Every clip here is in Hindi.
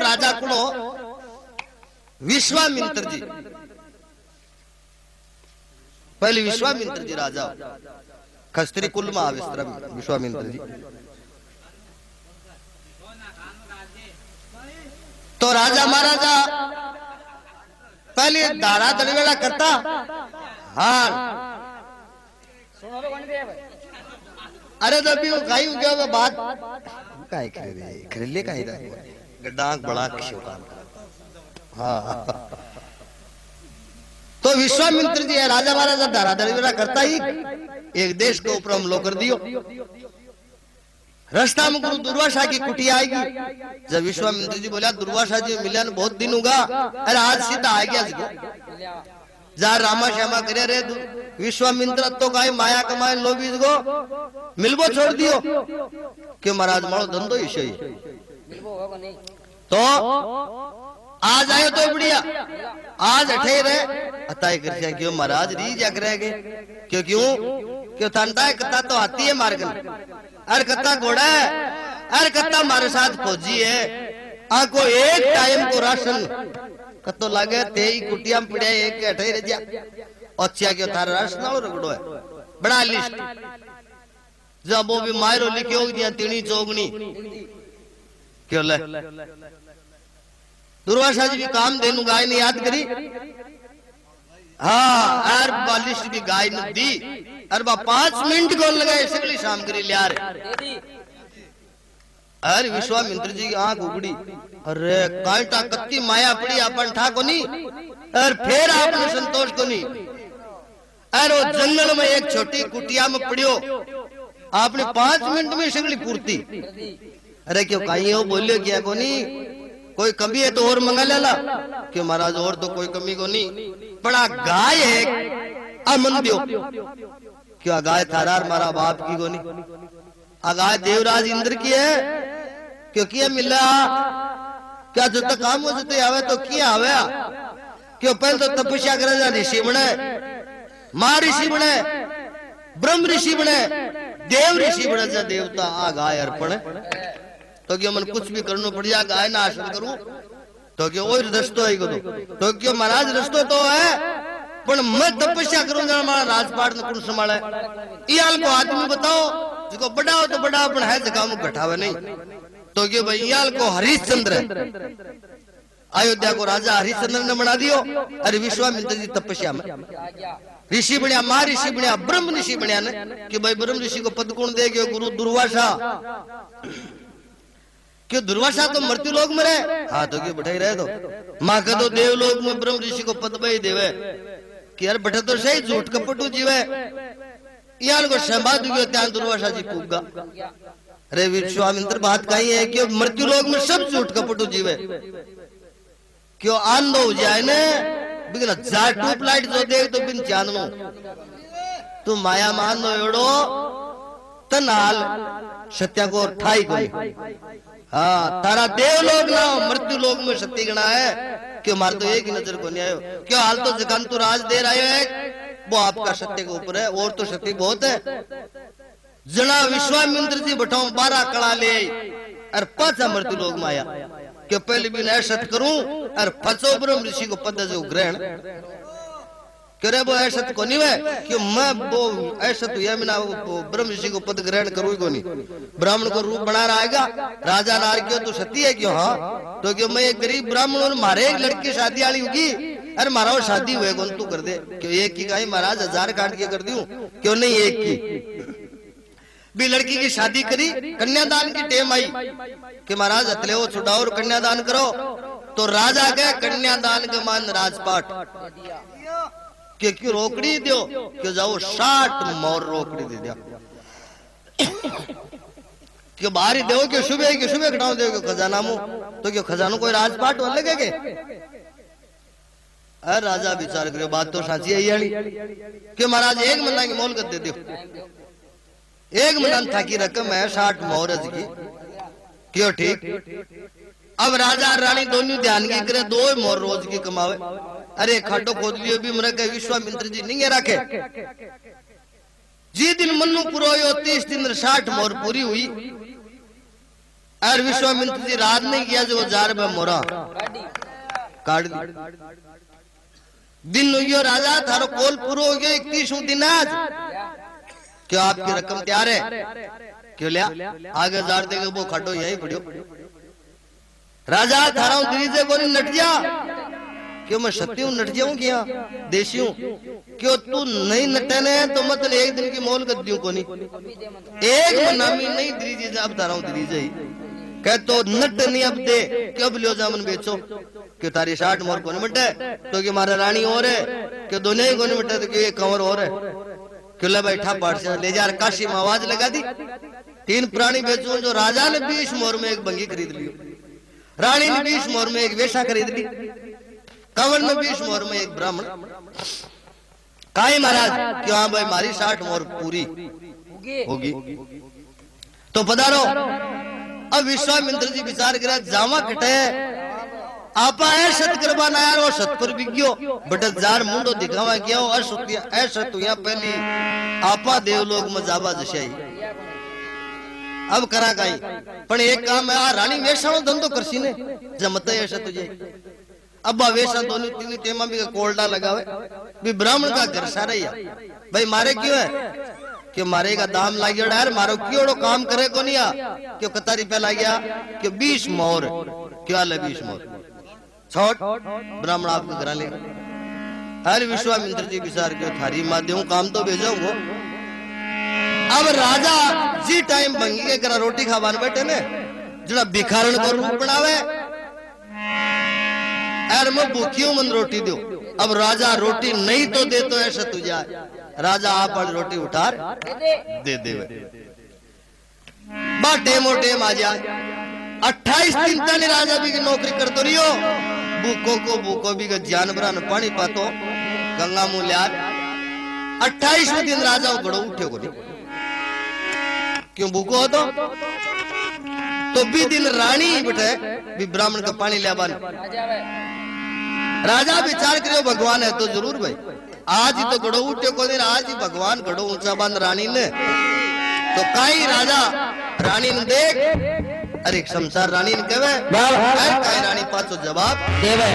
राजा कुणो विश्वामित्र जी, पहले विश्वामित्र जी राजा खस्त्री कुल में आविस्त्र विश्वामित्र जी। तो राजा महाराजा पहले दारा दड़वेला करता। हाँ अरे तो अभी वो खाई गया बात काहे करे रे खरीले काहे रे डांग बड़ा किसी का। हाँ तो विश्वामित्र जी है राजा महाराजा दारा दड़वेला करता ही एक देश को ऊपर हमलो कर दियो। रास्ता में गुरु दुर्वासा की कुटिया आएगी। जब विश्वामित्र जी बोला दुर्वासा जी मिलन बहुत दिन होगा, अरे आज सीधा आ गया जा रामा श्यामा करे रे विश्वामित्र तो काई माया कमाए लोभी को मिलबो छोड़ दियो क्यों महाराज मारो धंधो ही सही। तो आज आयो तो बढ़िया, आज अठे रहे अताई कर क्यों महाराज री जाग रहे क्यों क्यों क्यों ठंडा है कत्ता तो आती है मार्गन, अरे कत्ता घोड़ा है, अरे कत्ता हमारे साथ फौजी है, आको एक टाइम को राशन कत्तो लागे ते ही कुटिया में पड़े एक अठे रह जा अच्छा क्यों थारा राशन नालो रगड़ो है बड़ा लिस्ट। जब वो भी मायरो लिखे हो दिया तीनी चौगनी क्यों ले दुर्वासा जी भी काम देनु गाय ने याद करी। हाँ यार बालिश भी गाय ने दी अरे बा 5 मिनट को लगाए सगली शाम करी लिया रे। अरे विश्वामित्र जी की आंख उगड़ी, अरे कांटा कत्ती माया पड़ी अपन ठा को नहीं, अरे फिर आपने संतोष को नहीं। अरे वो जंगल में एक छोटी कुटिया में पड़ियो आपने 5 मिनट में सगली पूर्ति। अरे क्यों कहीं हो बोलियो क्या को नहीं, कोई कमी है तो और मंगा लेला क्यों महाराज और तो कोई कमी को नहीं, बड़ा गाय है अमन दियो क्यों गाय थारार मारा बाप की को नहीं, गाय देवराज इंद्र की है क्यों किया मिला क्या जो तक काम हो जाते आवे तो किया आवे क्यों पहले तो तपस्या करे ऋषि बने, मां ऋषि बने, ब्रह्म ऋषि बने, देव ऋषि बने जा देवता आ गाय अर्पण तो क्यों मन कुछ भी करना पड़ जा गाय ना आश्रय करूं तो क्यों और रस्तो है तो क्यों महाराज रस्तो तो है पर मैं तपस्या करूंगा हमारा राजपाट ने कुछ संभाले इयाल को आदमी बताओ जिसको बड़ा हो तो बड़ा अपन है जगह में घटावे नहीं तो क्यों भाई इयाल को हरिश्चंद्र अयोध्या को राजा हरिश्चंद्र ने बना दियो। अरे विश्वामित्र जी तपस्या में ऋषि बनया, मां ऋषि बनया, ब्रह्म ऋषि बनया ने कि भाई ब्रह्म ऋषि को पद कौन देगे गुरु दुर्वासा क्यों दुर्वासा तो मृत्यु लोक में रहे। हाँ तो क्यों बैठे रहे तो माँ का तो देवलोक में ब्रह्म ऋषि को पद भाई देवे कि यार बैठे तो सही झूठ कपटू जीवे यार को संभाल दूंगे त्यान दुर्वासा जी पूगा। अरे विश्वामित्र बात कही है कि मृत्यु लोक में सब झूठ कपटू जीवे क्यों आंध हो जाए ने बिगला जार ट्यूबलाइट जो देख तो बिन चांदनो तू माया मान नो एड़ो तनाल सत्या को ठाई कोई। हाँ तारा देवलोक ना मृत्यु लोक में सत्य गणा है क्यों मार तो एक ही नजर को नहीं आयो क्यों हाल तो जगंतु राज दे रहे है वो आपका सत्य के ऊपर है और तो सत्य बहुत है। जना विश्वामित्र जी बैठाओ 12 कड़ा ले और 5 मृत्यु लोक में आया क्यों पहले भी मैं सत्य करूं और फंसो ब्रह्म ऋषि को पद जो ग्रहण करे वो ऐसा को नहीं है कि मैं वो ऐसा तो यह ना ब्रह्म ऋषि को पद ग्रहण करूँ को नहीं, ब्राह्मण को रूप बना रहेगा राजा नार क्यों तो सती है क्यों। हाँ तो क्यों मैं एक गरीब ब्राह्मण और मारे एक लड़की शादी वाली होगी अरे मारा वो शादी हुए कौन तू कर दे क्यों एक की कहीं महाराज 1000 काट के कर दूं क्यों नहीं एक की भी लड़की की शादी करी कन्यादान की टेम आई कि महाराज अतले वो छुड़ाओ और कन्यादान करो तो राजा गए कन्यादान के मान राजपाट कि क्यों रोकड़ी दो क्यों जाओ 60 मोर रोकड़ी दे दिया क्यों बाहरी दो क्यों सुबह घटाओ दो खजाना मुंह तो क्यों खजानो कोई राजपाट वाले लगे अरे राजा विचार करो बात तो साची है यानी क्यों महाराज एक महीना की मोल कर दे दो एक महीना था की रकम है 60 मोहरज की क्यों ठीक। अब राजा रानी दोनों ध्यान की करे 2 मोहर रोज की कमावे अरे खाटो खोद लियो भी मर गए विश्वामित्र जी नहीं रखे जी दिन मनु पुरो 30 दिन 60 मोहर पूरी हुई और विश्वामित्र जी रात नहीं किया जो जार में मोरा काट दी। दिन हो गयो राजा थारो कोल पूरो हो गयो 31 दिन आज क्यों आपकी रकम तैयार है क्यों लिया आगे जार देगा वो खटो यही पड़ियो राजा थारा दरीजे को नहीं नट जा क्यों मैं सत्य हूं नट जाऊं क्या देशी हूं क्यों तू नहीं नटे ने तो मतलब एक दिन की मोल कर दियो को नहीं एक मनामी नहीं दरीजे अब थारा दरीजे ही कह तो नट नहीं अब दे क्यों लियो जामन बेचो क्यों तारी 60 मोर को नहीं बटे तो कि मारा रानी और है क्यों दोनों ही को नहीं बटे तो क्यों एक कंवर और है क्यों ले बैठा पाठ से ले जा काशी में आवाज लगा दी 3 प्राणी बेचूं जो राजा ने 20 मोर में एक बंगी खरीद ली रानी ने 20 मोर में एक वेशा खरीद ली कंवर ने 20 मोर में एक ब्राह्मण काई महाराज क्यों हाँ भाई मारी 60 मोर पूरी होगी तो पधारो। अब विश्वामित्र जी विचार करा जावा कटे आपा ऐशत करवाना यार वो सत पर बिग्यो बट जार मुंडो दिखावा क्या हो असुतिया ऐशतुया पहली आपा देवलोक में जावा जशाई अब करा काई पण एक काम है आ रानी वेशाणो धंधो करसी ने जमते ऐशत तुझे अब वेशा दोनों तीन तेमा भी कोल्डा लगावे भी ब्राह्मण का घर सारा ही भाई मारे क्यों है कि मारे का दाम लाग यार मारो क्यों काम करे को नहीं आ क्यों कतारी पे लाग गया कि 20 मोर क्या ले 20 मोर छोट ब्राह्मण आपके घर ले हर विश्वामित्र जी विचार के थारी माध्यम काम तो भेजाऊंगा। अब राजा जी टाइम भंगी के करा रोटी खावान बैठे ने जरा भिखारण को रूप बनावे यार मैं भूखियों मन रोटी दो। अब राजा रोटी नहीं तो दे तो ऐसा तुझे राजा आप वाली रोटी उठार दे दे बा टेमो टेम आ जाए 28 दिन तक राजा भी की नौकरी करतो रहियो भूखो भी जानवरा ने पानी पातो गंगा मूल्यार 28वें दिन राजा घड़ो उठ्यो को क्यों भूखो हो तो भी दिन रानी बैठे भी ब्राह्मण का पानी ले राजा विचार करियो भगवान है तो जरूर भाई आज ही तो घड़ो उठ्यो को दिन आज ही भगवान घड़ो ऊंचा बांध रानी ने तो काई राजा रानी ने देख अरे शमशार रानी ने कहवे काई रानी पाछो जवाब देवे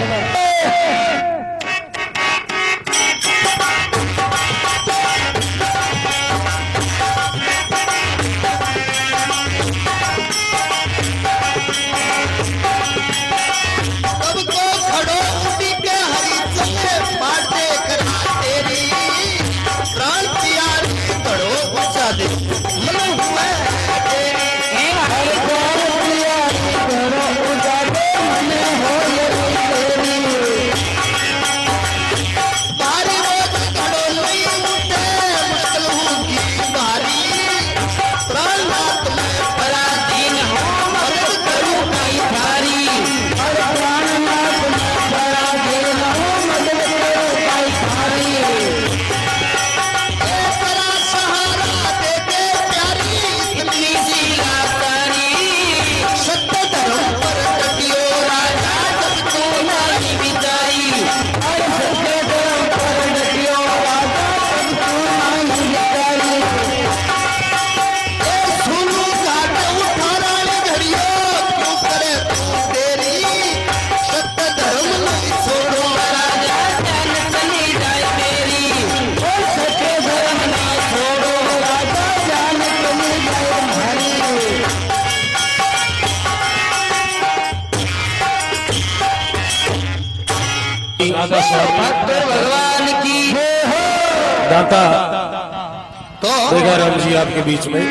भगवान की दाता तो देखा राम जी आपके बीच में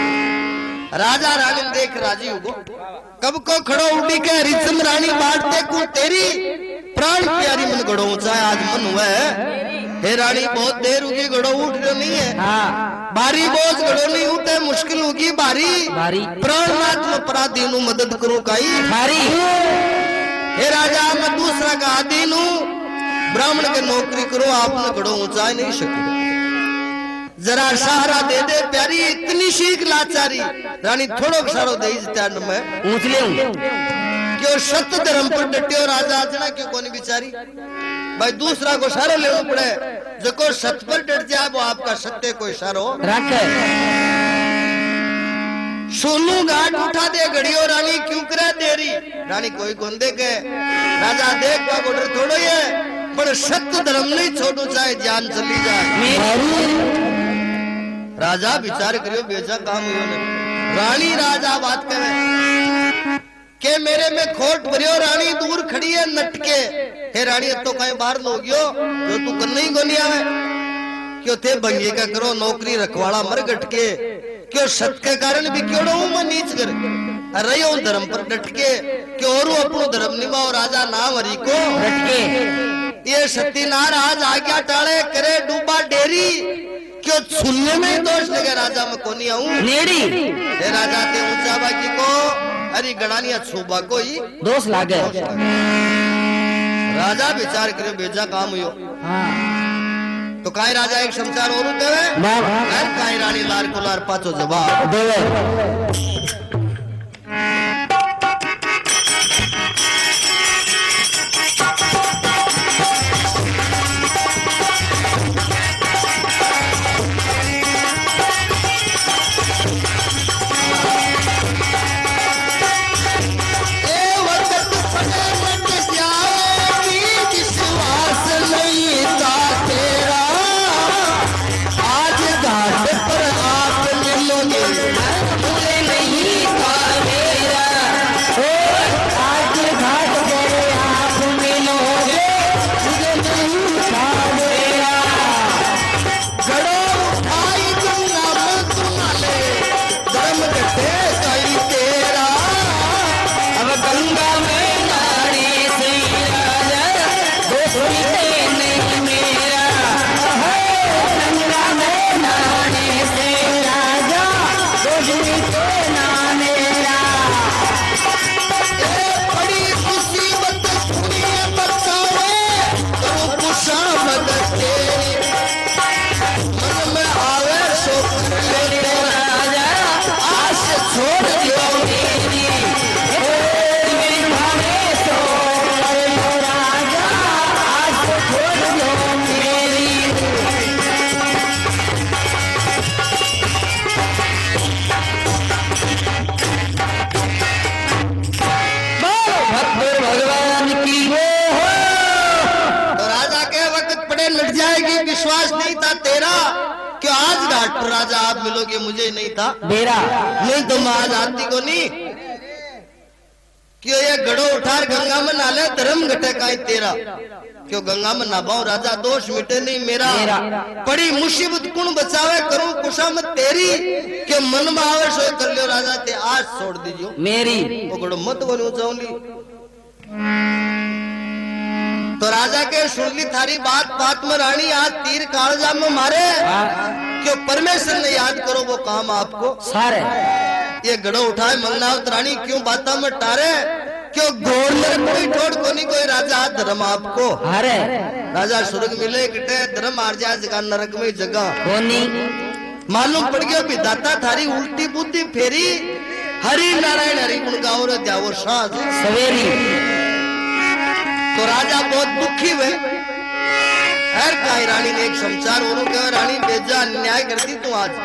राजा रानी देख राजी हो कब को खड़ो उठी के रिचम रानी बांटते को तेरी प्राण प्यारी मन घड़ो ऊंचा आज मन हुआ है हे रानी बहुत देर होगी घड़ो उठ रहा नहीं है भारी बोझ घड़ो नहीं उठे मुश्किल होगी भारी प्राणनाथ में पराधीन हूँ मदद करो काई भारी हे राजा मैं दूसरा का अधीन हूँ ब्राह्मण के नौकरी करो आपने घड़ो ऊंचा नहीं सके जरा सहारा दे दे प्यारी इतनी शीख लाचारी रानी थोड़ो सारो दे में ऊंच ले क्यों सत्य धर्म पर डटे राजा आचना क्यों कोनी बिचारी भाई दूसरा को सारो लेना पड़े जो को सत्य पर डट जाए वो आपका सत्य को इशारो रखे सोनू घाट उठा दे घड़ियो रानी क्यों करे देरी रानी कोई गोंदे के राजा देख का गोडर थोड़ो ये पर सत्य धर्म नहीं छोड़ो चाहे जान चली जाए राजा विचार करियो बेजा काम हुआ रानी राजा बात करे के मेरे में खोट भरियो रानी दूर खड़ी है नटके हे रानी अब तो कहीं बाहर लोगियो जो तू करना ही गोनी आवे क्यों थे बंगे का करो नौकरी रखवाड़ा मर गटके क्यों सत के कारण भी क्यों मैं नीच कर रही धर्म पर डटके क्यों और अपनो धर्म निभाओ राजा नाम हरि को डटके ये सत्यनार आज आज्ञा टाले करे डूबा डेरी क्यों सुनने में ही दोष लगे राजा मैं कोनी आऊं नेड़ी हे राजा ते ऊंचा बाकी को अरे गणानिया छुबा को ही दोष लागे राजा विचार करे बेजा काम हुयो तो काई राजा एक समाचार और देवे काई रानी लार को लार पाचो जवाब देवे विश्वास नहीं था तेरा क्यों आज घाट पर राजा आप मिलोगे मुझे नहीं था मेरा नहीं तो मैं आज आती को नहीं क्यों ये गड़ो उठार गंगा में नाले धर्म घटे का तेरा क्यों गंगा में नाबाओ राजा दोष मिटे नहीं मेरा बड़ी मुसीबत कौन बचावे करूं कुशा में तेरी क्यों मन में आवे सो कर लियो राजा ते आज छोड़ दीजियो मेरी वो गड़ो मत बोलो जाऊंगी तो राजा के सुन ली थारी बात बात में रानी आज तीर कालजा में मारे क्यों परमेश्वर ने याद करो वो काम आपको सारे ये गड़ो उठाए मंगनावत रानी क्यों बाता में टारे क्यों गवर्नर कोई ठोड़ को नहीं कोई राजा धर्म आपको अरे राजा स्वर्ग मिले किटे धर्म आर जाए जगह नरक में जगह कोनी मालूम पड़ गया भी दाता थारी उल्टी बुद्धि फेरी हरि नारायण हरि गुण गाओ रे जाओ साज सवेरी तो राजा बहुत दुखी हुए हर काई रानी ने एक समाचार और कहा रानी बेजा अन्याय करती तू आज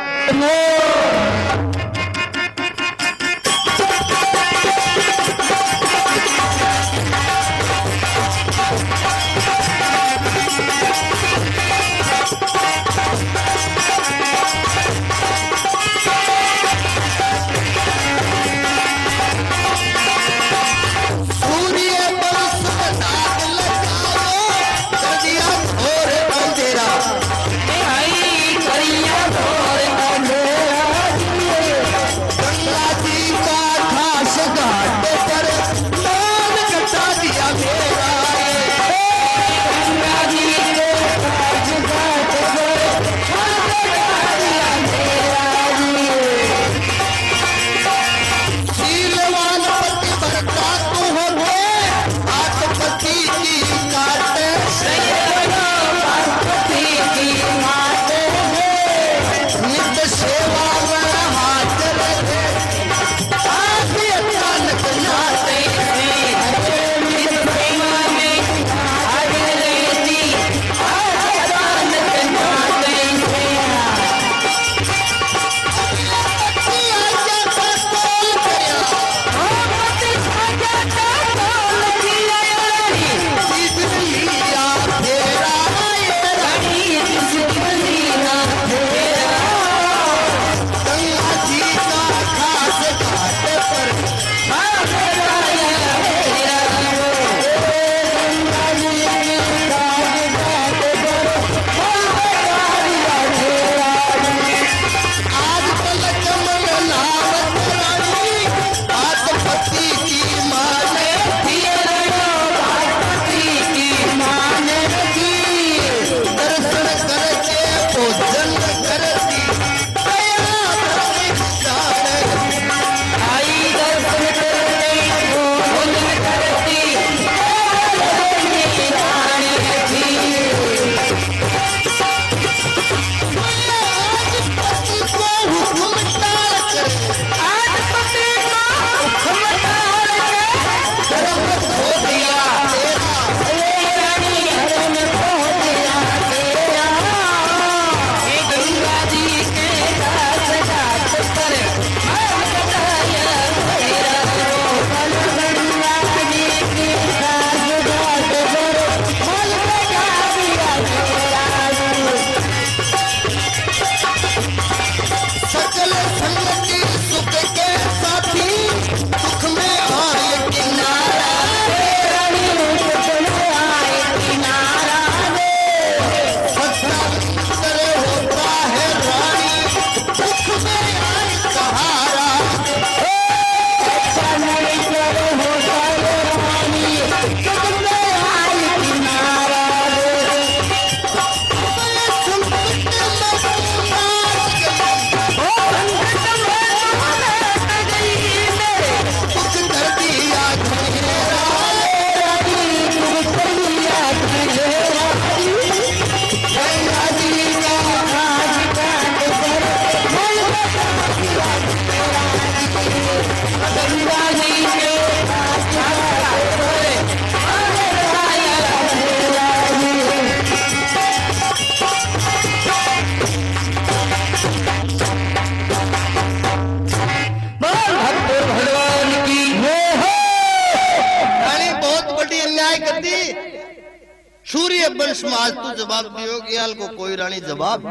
न्याय करती सूर्य वंश में आज तू जवाब दियो कि याल को कोई रानी जवाब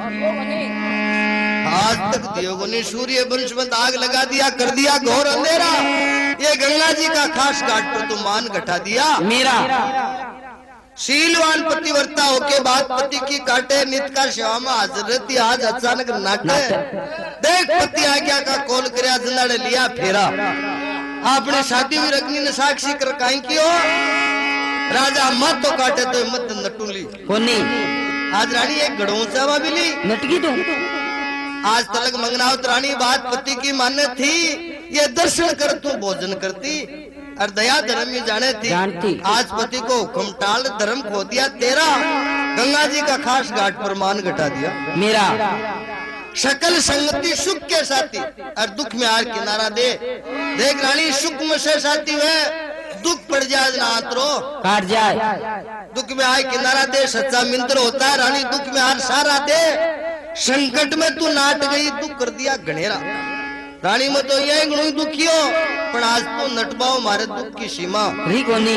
आज तक दियो को नहीं। सूर्य वंश में आग लगा दिया, कर दिया घोर अंधेरा। ये गंगा जी का खास घाट पर तू मान घटा दिया मेरा। शीलवान पतिव्रता होके बाद पति की काटे, नित का सेवा में हाजिर रहती, आज अचानक नाटे। देख पति आज्ञा का कॉल करया, जनाड़े लिया फेरा। आपने शादी हुई रखनी ने साक्षी कर काई की हो। राजा मत तो काटे तो मत नटुली कोनी। आज रानी एक गड़ोंचावा मिली नटकी तो आज तलक मंगनावत रानी बात पति की मान्य थी। ये दर्शन कर तू भोजन करती और दया धर्म में जाने थी। आज पति को हुक्म टाल धर्म खो दिया तेरा। गंगा जी का खास घाट पर मान घटा दिया मेरा। सकल संगति सुख के साथी और दुख में हार किनारा दे। देख रानी सुख में से साथी है, दुख पड़ जाए ना आतरो काट जाए। दुख में आए किनारा दे, सच्चा मित्र होता है। रानी दुख में हार सारा दे। संकट में तू नाट गई, दुख कर दिया घनेरा। रानी में तो यही गुण दुखी हो, पर आज तो नटबाओ मारे दुख की सीमा कोनी।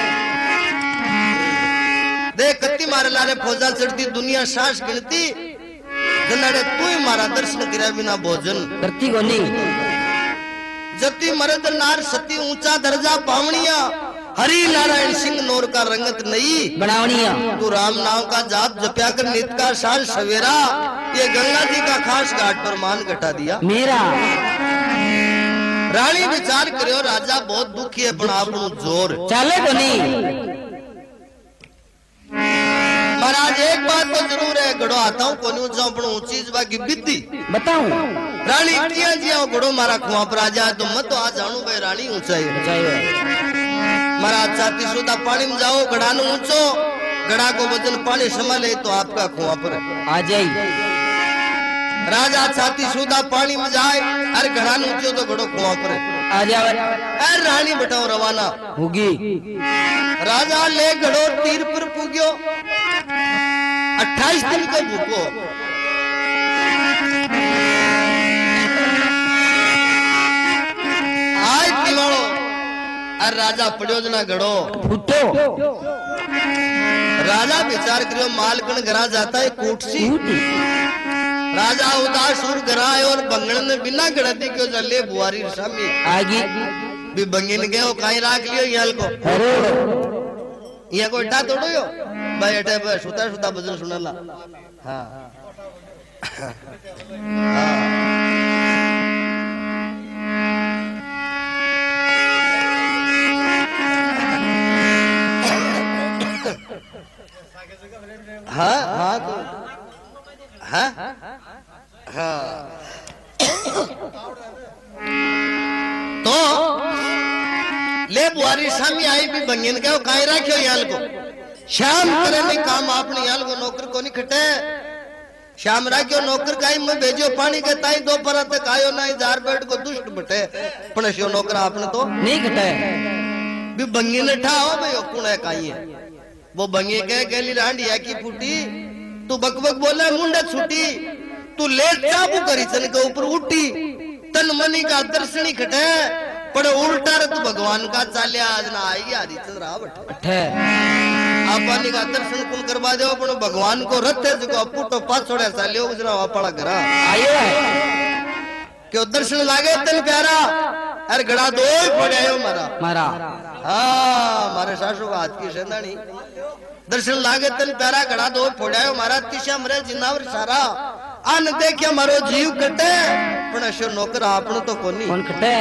देख कत्ती मारे लारे फौजा चढ़ती, दुनिया सांस गिनती। जनाड़े तू ही मारा दर्शन किया बिना भोजन करती कोनी। जति मरद नार सती ऊंचा दर्जा पावनिया। हरि नारायण सिंह नोर का रंगत नहीं बनावनिया। तू राम नाम का जाप जप्या कर नित का शान सवेरा। ये गंगा जी का खास घाट पर मान घटा दिया मेरा। रानी विचार करो, राजा बहुत दुखी है पर आप जोर चले कोनी। महाराज एक बात तो जरूर है, गड़ो आता हूँ कोनी ऊंचा पण ऊंची जवा की बिद्दी बताऊं। रानी किया जिया गड़ो मारा खुआ पर आ जाए तो मत तो आ जानू भाई रानी ऊंचाई महाराज। छाती सुधा पानी में जाओ, गड़ा न ऊंचो, गड़ा को वजन पानी संभाले तो आपका कुआं पर आ जाए। राजा छाती सुधा पानी में जाए, अरे गड़ा न ऊंचो तो गड़ो कुआं पर आ जाए। अरे रानी बताओ रवाना होगी। राजा ले गड़ो तीर पर पुग्यो। 28 दिन को भूखो। आज दिवालो अरे राजा पड़ियो जना गड़ो फुटो। राजा विचार करियो, मालकन घरा जाता है कोटसी। राजा उदास और घरा आयो और बंगड़ ने बिना गड़ती क्यों चले बुआरी सामी आगी भी बंगिन गए हो काई राख लियो याल को। ये को इटा तोड़ो यो भाई एटे बस सुता सुता भजन सुनला। हां हाँ हाँ तो हाँ हाँ तो ले बुआरी सामी आई भी बंगन के काई राख्यो याल को। शाम करे में काम आपने याल को नौकर को नहीं खटे। शाम राख्यो नौकर काई में भेजो पानी के ताई दोपहर तक आयो ना जार बैठ को दुष्ट बटे पण शो नौकर आपने तो नहीं खटे भी बंगन ठाओ भाई कुण है काई है। वो बंगे कह गली रांडिया की फूटी, तू बकबक बोले मुंडा छूटी। तू ले चाबू करी चन के ऊपर उठी, तन मनी का दर्शनी खटे पर उल्टा रे तू भगवान का चालिया आज ना आई हरिचंद्र आवट आपनी का दर्शन कौन करवा दे पण भगवान को रथ है जो पुटो पाछोड़े चालियो गुजरा वापड़ा घरा आयो है क्यों दर्शन लागे तन प्यारा। अरे गड़ा दो पड़ायो मारा मारा। हाँ मारे सासू का हाथ की सेंधानी दर्शन लागे तन प्यारा गड़ा दो फोड़ायो मारा। तिशा मरे जिनावर सारा अन देखिया मारो जीव कटे पण शो नौकर आपनो तो कोनी कौन खटे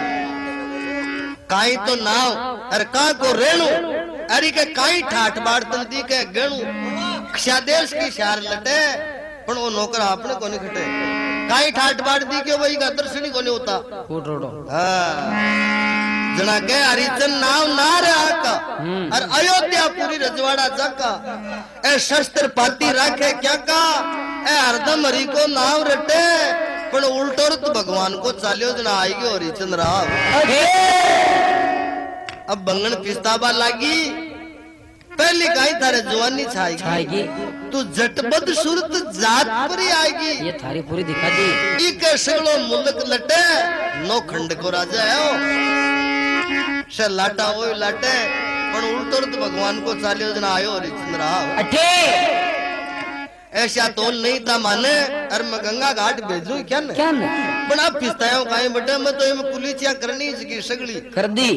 काई तो नाव अरे का को रेणु अरे के काई ठाठ बाड़ तंदी के गणु क्षादेश की शार लटे पण वो नौकर आपने कोनी खटे। काई ठाठ बाड़ दी के वही का दर्शन ही कोनी होता फुट रोडो। हां जना के हरिचंद नाव ना रे आका और अयोध्या पूरी रजवाड़ा जाका ए शस्त्र पाती राखे क्या का ए हरदम हरि को नाव रटे पण उल्टो तो भगवान को चालियो जना आएगी हरिचंद राव। अब बंगन पिस्ताबा लागी पहली गाय थारे जवानी छाएगी तू जटबद सूरत जात पर ही आएगी। ये थारी पूरी दिखा दी। इके सगलो मुल्क लटे नौ खंड को राजा है से लाटा वो लाटे पण उल्टो तो भगवान को चालियो जना आयो हरिश्चंद्र अठे ऐसा तोल नहीं था माने अरे मैं गंगा घाट भेजू क्या न क्या न पण आप पिस्तायो काई बटे मैं तो में कुलीचिया करनी इसकी सगली कर दी।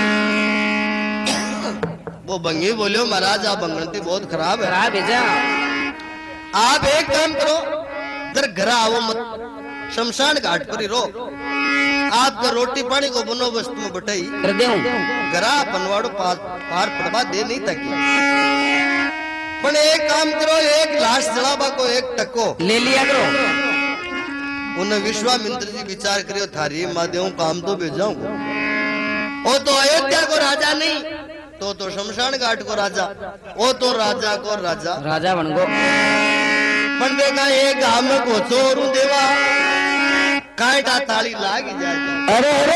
वो बंगी बोलियो महाराज आप बंगनती बहुत खराब है। खराब है जा। आप एक काम करो जरा घर आओ मत शमशान घाट पर ही रो आपका रोटी पानी को बंदोबस्त में बटाई कर देऊं घरा पनवाड़ो पार पड़वा दे नहीं तकी पण एक काम करो एक लाश जलाबा को एक टको ले लिया करो। उन्हें विश्वामित्र जी विचार करियो थारी मादेव काम तो भेजाऊंगा वो तो अयोध्या को राजा नहीं तो शमशान घाट को राजा वो तो राजा को राजा राजा बन गो। पण देखा एक गांव में को चोरू देवा कांटा ताली लागी जाए अरे अरे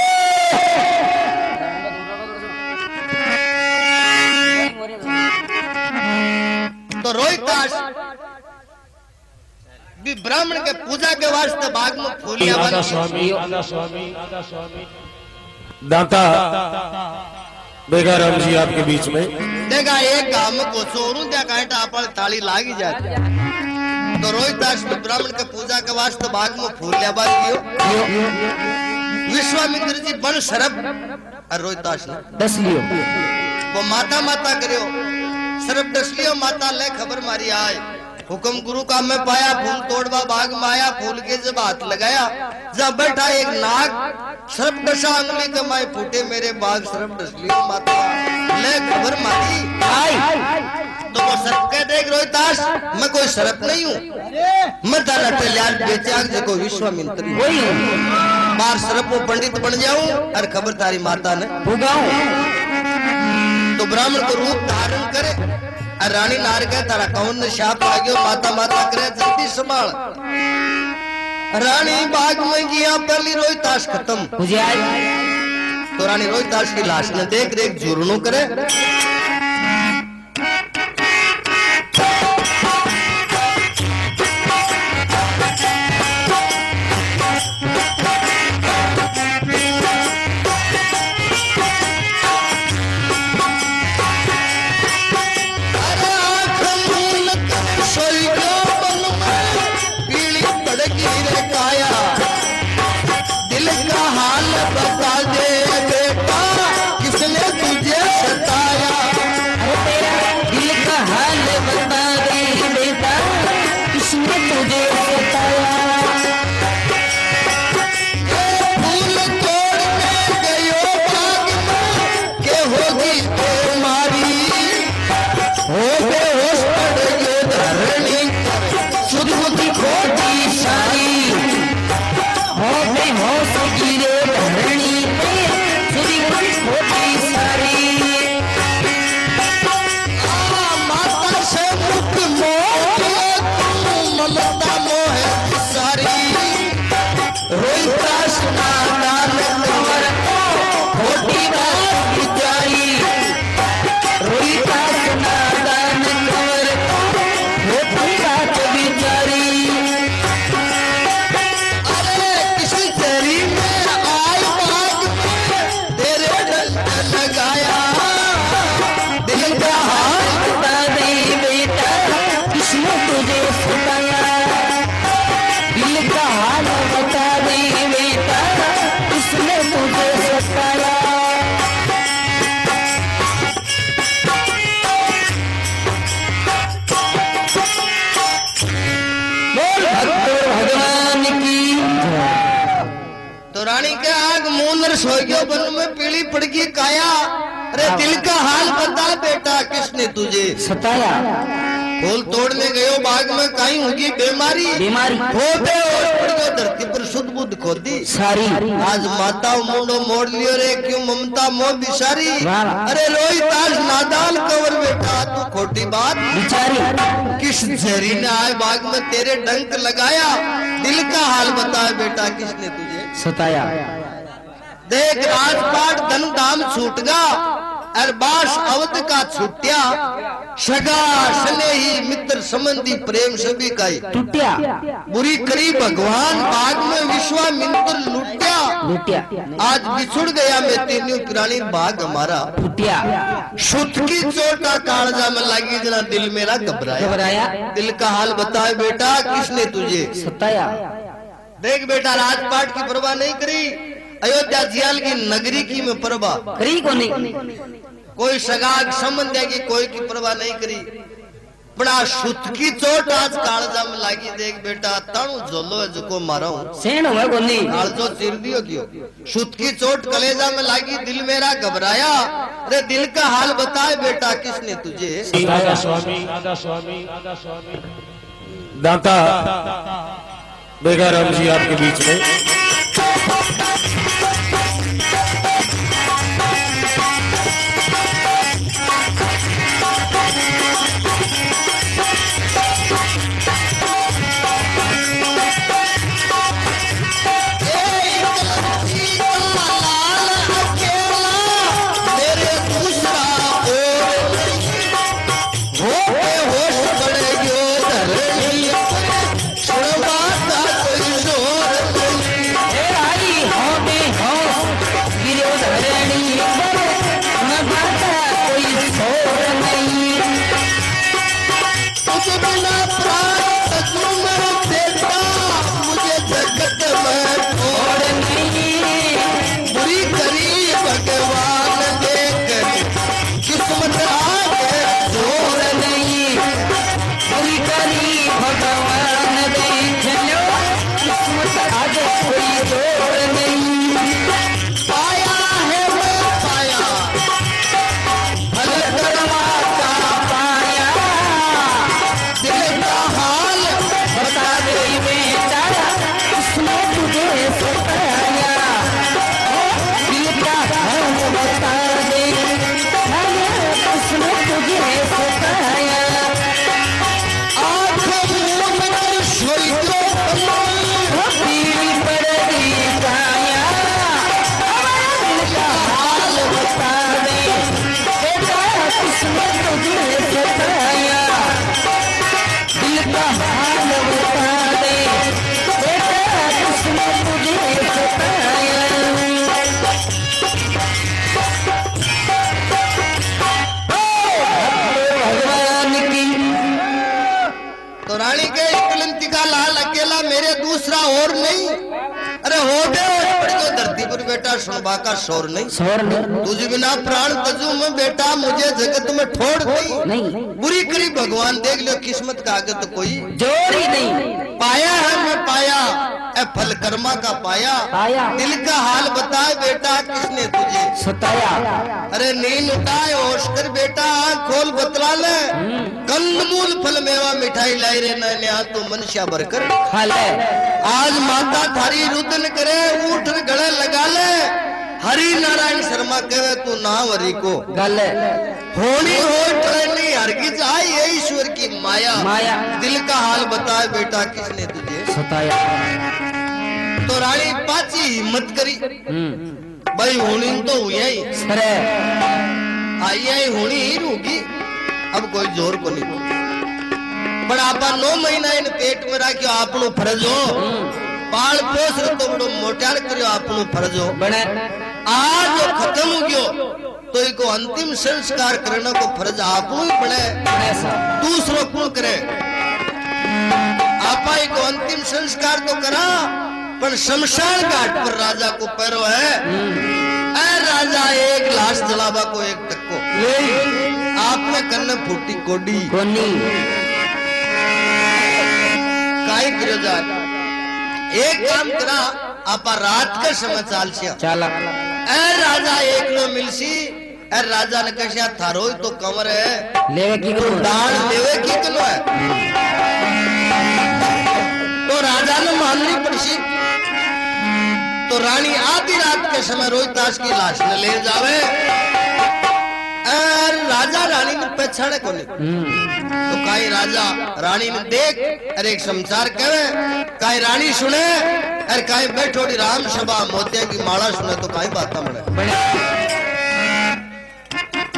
तो रोहिताश भी ब्राह्मण के पूजा के वास्ते बाग में फूलिया आदा स्वामी दाता बेगाराम जी आपके बीच में देखा एक गांव में को चोरू दिया कांटा पर ताली लागी जाए तो रोहिताश भी ब्राह्मण के पूजा के वास्ते बाग में फूलिया बाग विश्वामित्र जी बन शरब और रोहिताश ने दस लियो वो माता माता करियो सरब डसलियो माता ले खबर मारी आए हुक्म गुरु का मैं पाया फूल तोड़वा बाग में आया फूल के जब हाथ लगाया जब बैठा एक नाग सरब डसा अंगली के माए फूटे मेरे बाग सरब डसलियो माता ले खबर मारी आई तो वो सरब कह देख रोहिताश मैं कोई सरब नहीं हूँ मैं तारा टेल्यार बेचाग देखो विश्वामित्र वही बार सरब को पंडित बन जाऊं और खबर तारी माता ने भुगाऊं तो ब्राह्मण को रूप धारण करे और रानी नार के तारा कौन ने शाप लाग्यो माता माता करे जल्दी संभाल रानी बाग में गया पहली रोहिताश खत्म मुझे आई तो रानी रोहिताश की लाश ने देख रेख जुर्नो करे बन में पीली पड़गी काया अरे दिल का हाल बता बेटा किसने तुझे सताया फूल तोड़ने गयो बाग में कहीं होगी बीमारी होते धरती पर शुद्ध बुद्ध खोदी सारी आज माता मुंडो मोड़ लियो रे क्यों ममता मोह बिसारी अरे रोहिताश नादान कवर बेटा तू खोटी बात बिचारी किस झरी ने आए बाग में तेरे डंक लगाया दिल का हाल बता बेटा किसने तुझे सताया देख राजपाट धन धाम छूट गा अर बास अवध का छुट्या सगा स्नेही मित्र संबंधी प्रेम सभी का टूटिया बुरी करी भगवान बाग में विश्वामित्र लुटिया लुटिया आज बिछुड़ गया मैं तीनों पुरानी भाग हमारा टूटिया सुत की चोटा कालजा में लगी जना दिल मेरा घबराया दिल का हाल बताए बेटा किसने तुझे सताया। देख बेटा राजपाट की परवाह नहीं करी अयोध्या जियाल की नगरी की में परवाह करी को नहीं कोई सगाग संबंध की कोई की परवाह नहीं करी बड़ा सुत की चोट आज कालजा में लागी देख बेटा ताणु झोलो है जो मारा हूं सेण हुआ को नहीं कालजो चिर दियो क्यों सुत की चोट कलेजा में लागी दिल मेरा घबराया अरे दिल का हाल बताए बेटा किसने तुझे स्वामी दाता बेगाराम जी आपके बीच में। और नहीं अरे हो गए धरती पर बेटा शोभा का शोर नहीं तुझे बिना प्राण तजू में बेटा मुझे जगत में ठोड़ नहीं बुरी करी भगवान देख लो किस्मत का आगे तो कोई जोर ही नहीं पाया है मैं पाया ए फल कर्मा का पाया दिल का हाल बताए बेटा किसने तुझे सताया। अरे नींद उठाए होश कर बेटा आँख खोल बतला ले कंदमूल फल मेवा मिठाई लाई रे नया तू मनुष्य भरकर खा ले आज माता थारी रुदन करे उठ गले लगा ले हरि नारायण शर्मा कहे तू नाम हरि को गल होली हो ट्रेनी हरगिज आई है ईश्वर की माया दिल का हाल बताए बेटा किसने तुझे सताया। तो रानी पाची हिम्मत करी भाई होनी तो हुई सरे आई आई होनी ही होगी अब कोई जोर को नहीं पर आपा 9 महीना इन पेट में रखियो आपनो फर्ज हो पाल पोस तो बड़ो मोटार करियो आपनो फर्ज हो बने आज खत्म हो गयो तो इको अंतिम संस्कार करने को फर्ज आपनो ही पड़े दूसरों को करे आपा इको अंतिम संस्कार तो करा पर शमशान घाट पर राजा को पैरो है राजा एक लाश जलावा को एक टक्को आपने कन्ने फूटी कोडी कोनी काई करो जा एक काम करा आपा रात का समय चाला राजा एक नो मिलसी राजा ने कहा थारो तो कमर है लेवे की को दान लेवे की कलो है तो राजा ने माननी पड़सी तो रानी आधी रात के समय रोहितास की लाश ने ले जावे राजा रानी ने पहचाने को नहीं तो काई राजा रानी ने देख अरे एक समाचार कहे काई रानी सुने अरे काई बैठोड़ी राम सभा मोतिया की माला सुने तो काई बात बने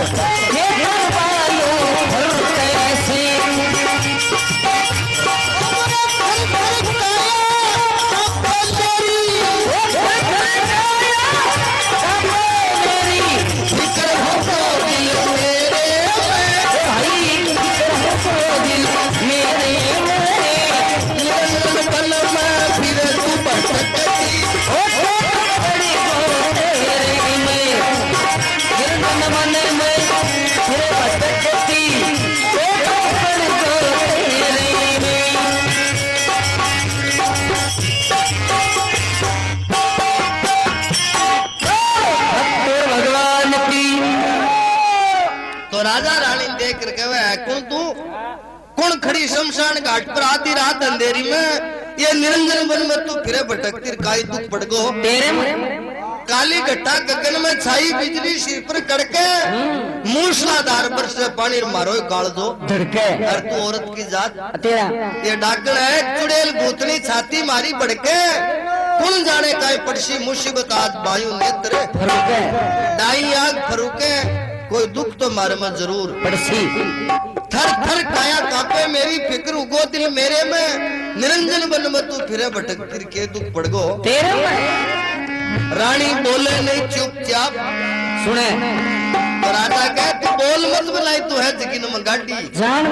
कौन खड़ी शमशान घाट पर आधी रात अंधेरी में ये निरंजन वन में तू फिरे भटकती काई दुख पड़ गो तेरे काली घट्टा गगन में छाई बिजली सिर पर कड़के मूसलाधार पर से पानी मारो गाल दो धड़के और तू औरत की जात तेरा ये डाकण है चुड़ैल भूतनी छाती मारी भड़के कौन जाने का पड़सी मुसीबत आज बायु नेत्र फरूके डाई आग फरूके कोई दुख तो मारे में जरूर पड़सी थर थर काया कापे मेरी फिक्र उगो दिल मेरे में निरंजन वन में तू फिरे भटकती के दुख पड़ गो तेरे में रानी बोले नहीं चुपचाप सुने तो राजा कहे तू बोल मत बुलाई तू है जगिन में गाड़ी जान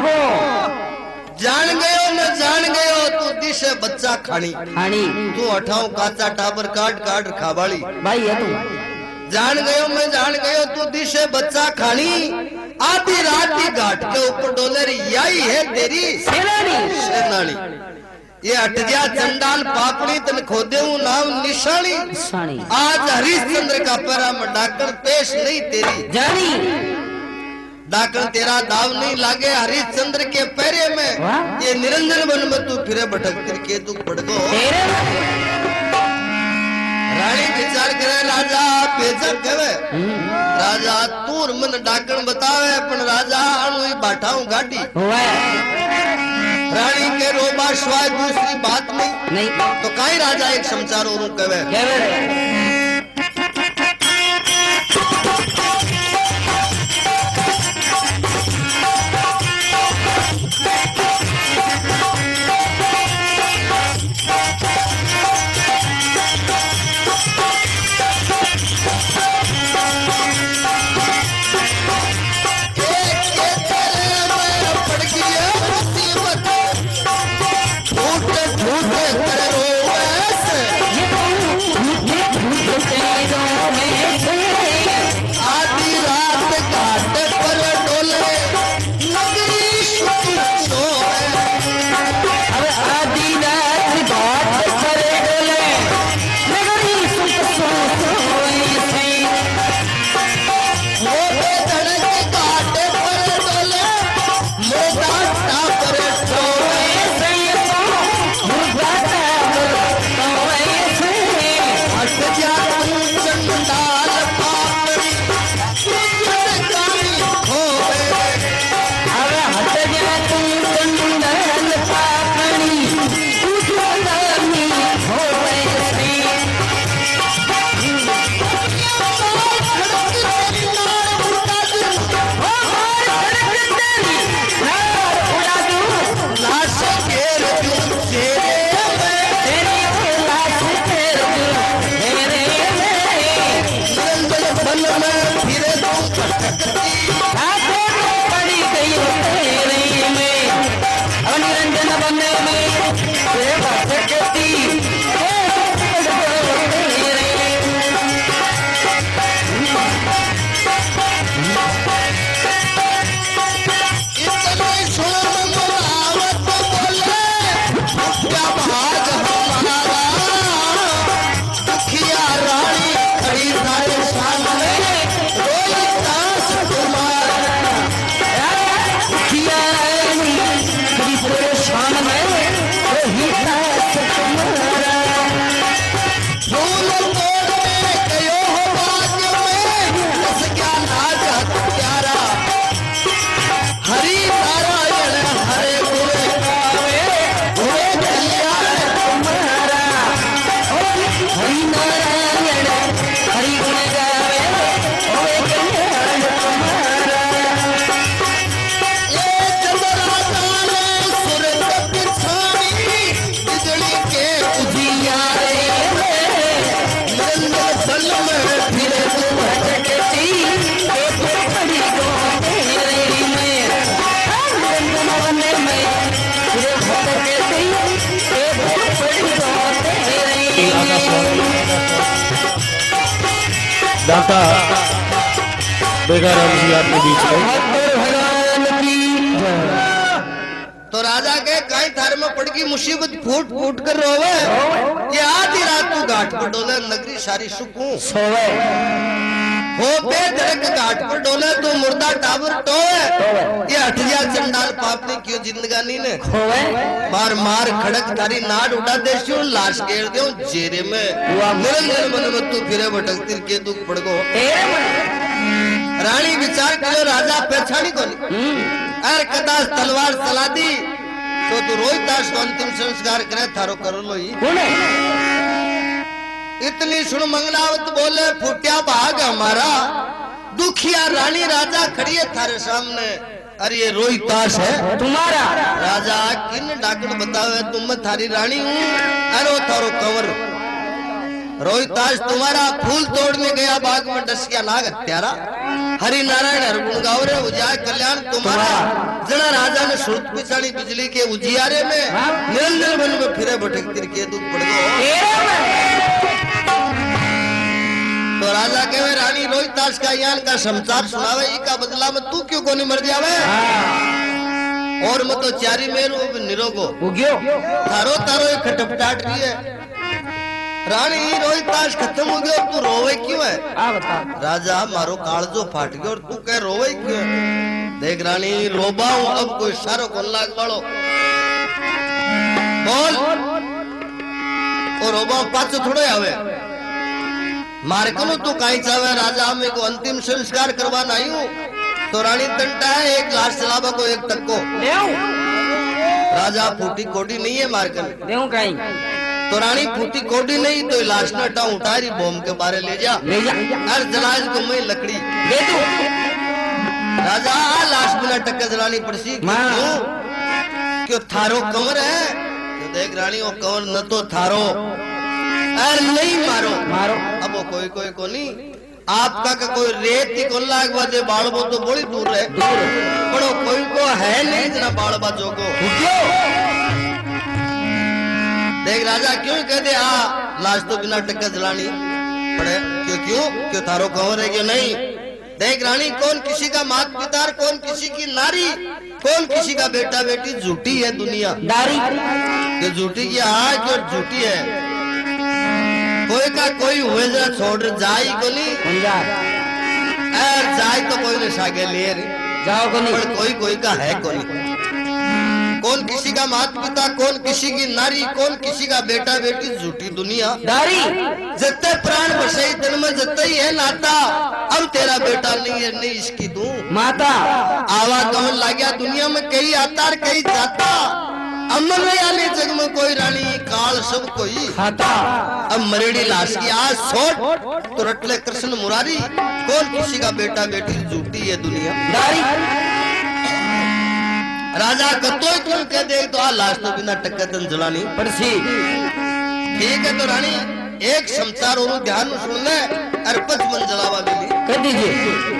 गयो न जान गयो तू दिशे बच्चा खानी तू अठाओ काचा टाबर काट काट खावाली भाई है तू जान गयो मैं जान गयो तू दिशे बच्चा खानी आधी रात की घाट के ऊपर डोलर यही है तेरी सेनानी ये हट गया चंडाल पापड़ी तन खोदे नाम निशानी आज हरिश्चंद्र का पैरा में डाकर पेश नहीं तेरी जानी डाकर तेरा दाव नहीं लागे हरिश्चंद्र के पैरे में ये निरंजन वन में तू फिरे भटक के तू पड़ गो रानी विचार करे राजा बेजक कहे राजा तूर मन डाकण बतावे पण राजा अणु बाठाऊ गाड़ी रानी के रोबा शिवाय दूसरी बात नहीं तो काई राजा एक समाचार और कहे आदा स्वामी दाता बेगाराम जी आपके बीच में। तो राजा के कई थार में पड़ गई मुसीबत फूट फूट कर रोवे कि आधी रात तू घाट पर डोले नगरी सारी सुकूं सोवे हो बेधड़क घाट पर डोले तो मुर्दा टावर टोवे ये हटिया चंडाल पाप ने क्यों जिंदगानी ने खोवे मार मार खड़क तारी नाड़ उड़ा दे क्यों लाश घेर दे जेरे में निरंजन मन में तू फिरे भटकती के दुख पड़ गो रानी विचार करो राजा पहचानी कोनी अरे कदाच तलवार चला दी तो तू रोहितास को अंतिम संस्कार करे थारो करो लो ही इतनी सुन मंगलावत बोले फूटिया भाग हमारा दुखिया रानी राजा खड़ी है थारे सामने अरे ये रोहितास है तुम्हारा राजा किन डाकड़ बतावे तुम मैं थारी रानी हूँ अरे वो थारो कंवर रोहितास तुम्हारा फूल तोड़ने गया बाग में डस गया नाग हत्यारा हरि नारायण हरगुण गावरे उजाय कल्याण तुम्हारा जड़ा राजा ने सुरत पिछाड़ी बिजली के उजियारे में निरंजन वन में फिरे भटकती के दुख पड़ गो तो राजा कहे रानी रोहितास का यान का समाचार सुनावे इका बदला में तू क्यों कोनी मर जावे और मैं तो चारी मेरू निरोगो थारो तारो एक खटपटाट रही है रानी रोहितास खत्म हो गया और तू रोवे क्यों है राजा मारो कालजो फाट गयो और तू कह रोवे क्यों है देख रानी रोबा हूं अब कोई सारो को लाग वालो बोल और रोबा पाछो थोड़े आवे मार कनु तू कहीं चावे राजा में को अंतिम संस्कार करवाना आई हूं तो रानी तंटा है एक लाश चलावा को एक टक्को राजा फूटी कोडी नहीं है मार कर तो रानी फूटी कोडी नहीं तो लाश न हटा उठारी बॉम्ब के बारे ले जा हर जलाज को मैं लकड़ी दे दू राजा लाश बिना टक्कर जलानी पड़सी क्यों थारो कंवर है तो देख रानी वो कंवर न तो थारो अरे नहीं मारो मारो अब वो कोई कोई को नहीं आपका का कोई रेत की को लाग दे बालबो तो बड़ी दूर है पर कोई को है नहीं जना बालबा जोगो देख राजा क्यों कह दे लाश तो बिना टक्कर जलानी पड़े क्यों थारो कंवर है क्यों नहीं देख रानी कौन किसी का मात पिता कौन किसी की नारी कौन किसी का बेटा बेटी झूठी है दुनिया जो झूठी की क्यों झूठी है कोई का कोई हुए जरा छोड़ जाई को नहीं जाए तो कोई ने सागे ले जाओ को नहीं कोई कोई का है को नहीं कौन किसी का माता पिता कौन किसी की नारी कौन किसी का बेटा बेटी झूठी दुनिया जत्ते प्राण बसे दिन में जत्ते ही है नाता अब तेरा बेटा नहीं है नहीं इसकी तू माता आवा कमन ला गया दुनिया में कई आता और कई जाता अमर वाले जग में कोई रानी काल सब कोई खाता अब मरेड़ी लाश की आज छोड़ तो रटले कृष्ण मुरारी कौन किसी का बेटा बेटी झूठी है दुनिया राजा कतोई तुम कह दे तो लाश तो बिना टक्कर तन जलानी पड़सी ठीक है तो रानी एक समाचार और ध्यान में सुन ले अर्पच मन जलावा मिली कर दीजिए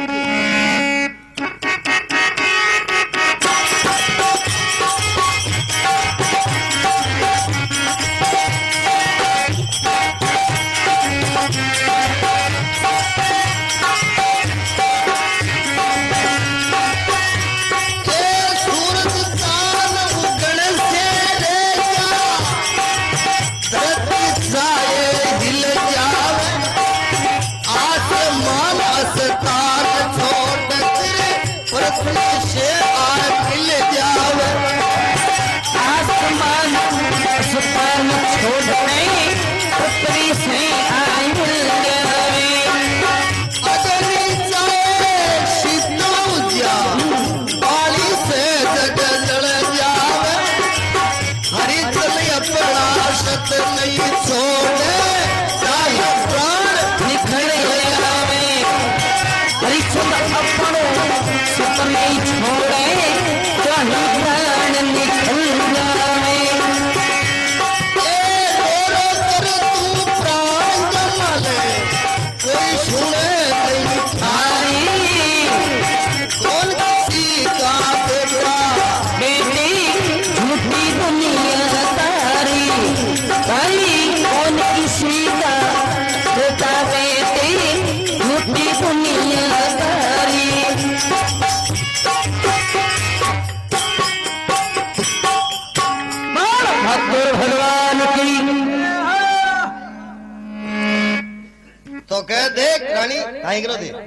तो कह देख रानी काई करो दे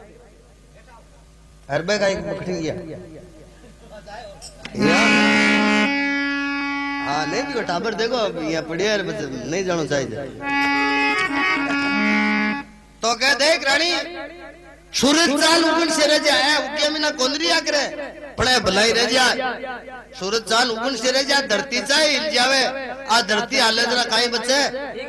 अरबे काई पकड़ गया हाँ नहीं देखो टाबर देखो यहाँ पड़िया नहीं जानो चाहिए तो कह देख रानी सूरज चाल उगन से रह जाए उके में ना कोंदरी आकरे पड़े भलाई रह जाए सूरज चाल उगन से रह जाए धरती चाहे हिल जावे आ धरती हाले जरा काई बचे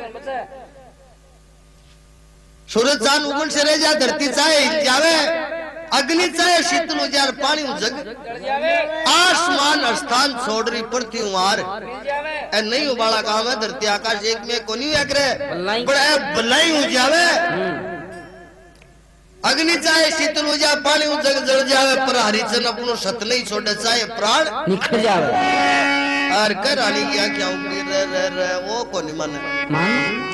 सूरज चाल उगन से रह जाए धरती चाहे हिल जावे अग्नि चाहे शीतल हो जाए पानी जग आसमान स्थान छोड़ रही पृथ्वी मार ए नहीं उबाला काम है धरती आकाश एक में कोनी आकरे बड़े भलाई हो जावे अग्नि चाहे शीतल हो जाए पानी जग जल जावे पर हरिचंद अपनो सत नहीं छोड़े चाहे प्राण निकल जावे और कर रानी क्या क्या उपरी रह वो कोनी माने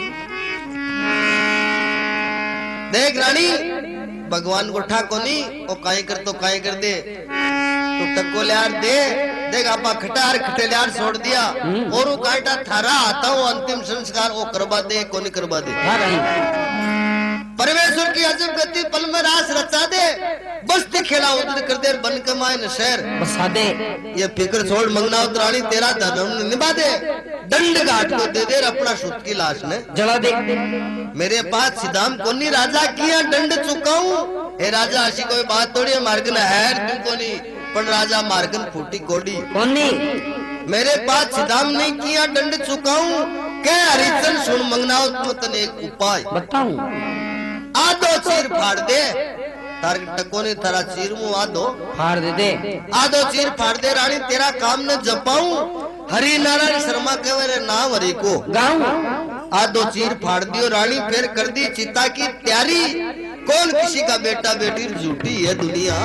देख रानी भगवान को ठा कोनी ओ काई कर तो काई कर दे तो टक्को यार दे देख आपा खटार खटेल्यार छोड़ दिया और वो काटा थारा आता हूँ अंतिम संस्कार वो करवा दे कोनी करवा दे परमेश्वर की अजब गति पल में रास रचा दे बस्ती खेला उधर कर दे बन के मायन शहर बसा दे ये फिक्र छोड़ मंगना उतरानी तेरा धर्म निभा दे दंड घाट को दे दे अपना सुत की लाश ने जला दे मेरे पास सिद्धाम कोनी राजा किया दंड चुकाऊं हे राजा ऐसी कोई बात थोड़ी है मार्गन है तू कोनी पर राजा मार्गन फूटी कोडी कोनी मेरे पास सिद्धाम नहीं किया दंड चुकाऊं क्या हरिचंद सुन मंगना तो तने एक उपाय बताऊं आधो चीर फाड़ दे तार टको ने तारा चीर मुंह आधो फाड़ दे आधो चीर फाड़ दे रानी तेरा काम न जपाऊं हरि नारायण शर्मा के नाम हरि को गाऊं आधो चीर फाड़ दियो रानी फिर कर दी चिता की तैयारी कौन किसी का बेटा बेटी झूठी है दुनिया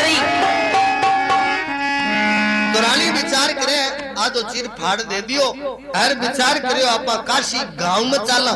तो रानी विचार करे आधो चीर फाड़ दे दियो हर विचार करियो आपा काशी गांव में चाला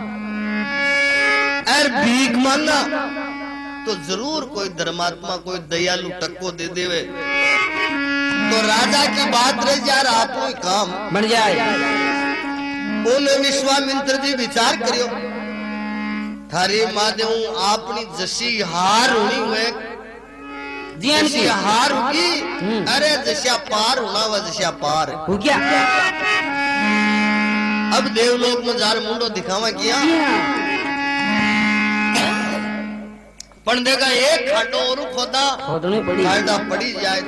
और भीख मांगा तो जरूर कोई धर्मात्मा कोई दयालु टक्को दे देवे तो राजा की बात रह जा रहा कोई काम बन जाए उन विश्वामित्र जी विचार करियो थारी मादेव आपनी जसी हार होनी हुए जैसी हार होगी अरे जैसा पार होना व जैसा पार हो क्या अब देवलोक में जार मुंडो दिखावा किया पण देखा एक खाटो और खोदा खोदनी पड़ी खाटा पड़ी जाए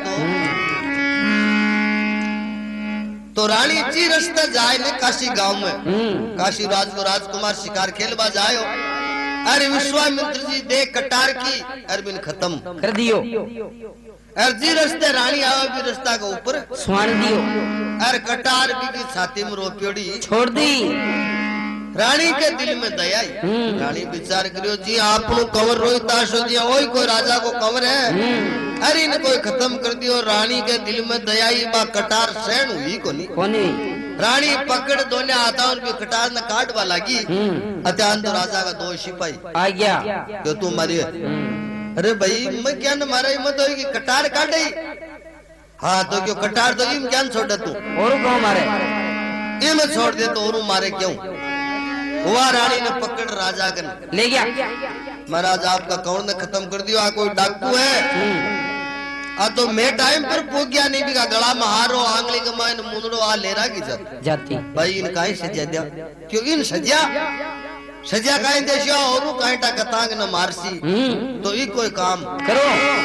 तो रानी जी रास्ता जाए ने काशी गांव में काशी राज को राजकुमार शिकार खेलवा जायो अरे विश्वामित्र जी देख कटार की अरबिन खत्म कर दियो अरे जी रास्ते रानी आवे भी रास्ता के ऊपर स्वान दियो अरे कटार भी की छाती में रोपियोड़ी छोड़ दी रानी के दिल में दया आई रानी विचार करियो जी आपनो कंवर रोई ताशो जी ओई कोई राजा को कंवर है अरे ने कोई खत्म कर दियो रानी के दिल में दया आई बा कटार सहन हुई कोनी रानी पकड़ दोने आता और भी कटार ने काटवा लगी अत्यान तो राजा का दो सिपाही आ गया तो तू मारी अरे भाई मैं क्या न मारा हिम्मत होगी कटार काटे हाँ तो क्यों कटार तो इम क्या छोड़ तू और कौन मारे ये मैं छोड़ दे तो और मारे क्यों हुआ रानी ने पकड़ राजा कर ले गया महाराज आपका कौन ने खत्म कर दिया कोई डाकू है आ तो मैं टाइम पर पूछ गया नहीं बिका गला में हारो आंगली के मायने मुंदड़ो आ लेरा की जाती भाई इन काई सजा दिया क्यों इन सजा काई देशिया और काईटा कतांग न मारसी तो ई कोई काम करो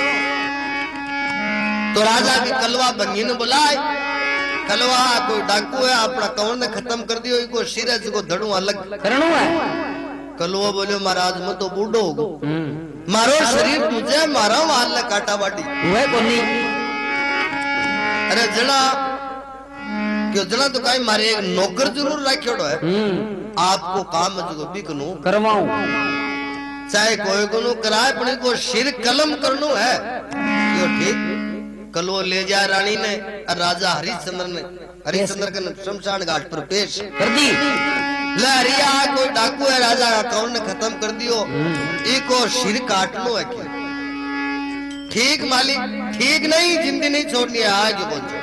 तो राजा की कलवा बंगी ने बुलाए कलवा कोई डाकू है अपना कौन ने खत्म कर दियो इको सिरज को धड़ू अलग करनो है कलवा बोले महाराज मैं तो बूढ़ो हो मारो शरीर तुझे मारा वाल काटा बाटी हुए कोनी अरे जना क्यों जना तो काई मारे एक नौकर जरूर रखियोड़ो है आपको काम जो बिकनो करवाऊं चाहे कोई को कराए पण को सिर कलम करनो है क्यों ठीक कलो ले जा रानी ने और राजा हरिश्चंद्र के शमशान घाट पर पेश कर दी लहरिया कोई डाकू है राजा का कौन ने खत्म कर दियो इको सिर काटनो है क्या ठीक मालिक ठीक नहीं जिंदगी नहीं छोड़नी है आगे बोल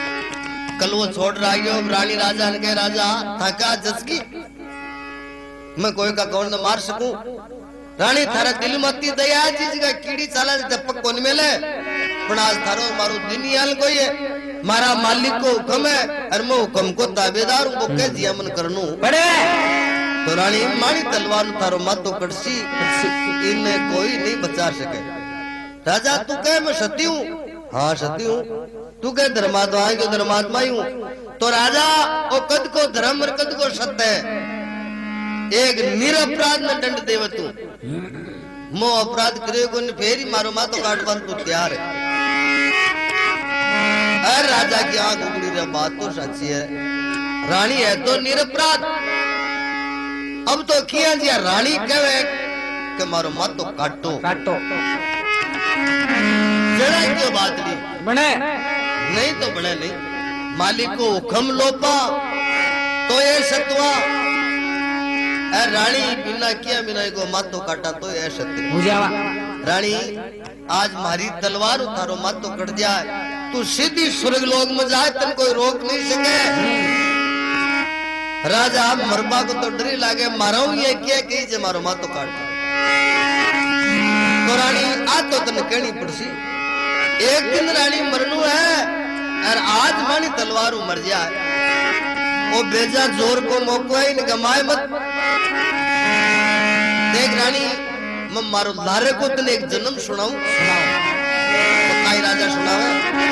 कल वो छोड़ रहा है रानी राजा ने कहा राजा थका जसकी मैं कोई का कौन न मार सकूं। रानी थारा दिल मती दया चीज का कीड़ी चाला टपक कोन मेले पण आज थारो मारो दिन याल कोई है मारा मालिक को हुक्म है और मैं हुक्म को ताबेदार हूं वो के जिया मन करनू बड़े तो रानी मारी तलवार थारो माथो कड़सी इनमें कोई नहीं बचा सके। राजा तू कहे मैं सती हूं, हाँ सती हूं। तू कहे धर्मात्मा है क्यों धर्मात्मा ही हूं। तो राजा ओ कद को धर्म और कद को सत्य है एक निरपराध में दंड देव तू मो अपराध करे को फेरी मारो मा तो काटवान तू तैयार है। अरे राजा की आंख उगड़ी रे बात तो सच्ची है रानी है तो निरपराध। अब तो किया जी रानी कहे कि मारो मत तो काटो काटो जरा क्यों बात नहीं बने नहीं तो बने नहीं मालिक को हुक्म लोपा तो ये सत्वा रानी बिना किया बिना को मत तो काटा तो ये सत्य बुझावा। रानी आज मारी तलवार उतारो मत तो कट जाए तू सीधी स्वर्ग लोक में जाए तन कोई रोक नहीं सके। राजा मरबा को तो डरी लागे मारो ये किया कि जे मारो मत तो काट तो रानी आज तो तन कहनी पड़सी एक दिन रानी मरनू है और आज मानी तलवार मर जाए वो बेजा जोर को मौको है इन गमाए मत। देख रानी मैं मारो लारे को तने एक जन्म सुनाऊं तो काई राजा सुनावे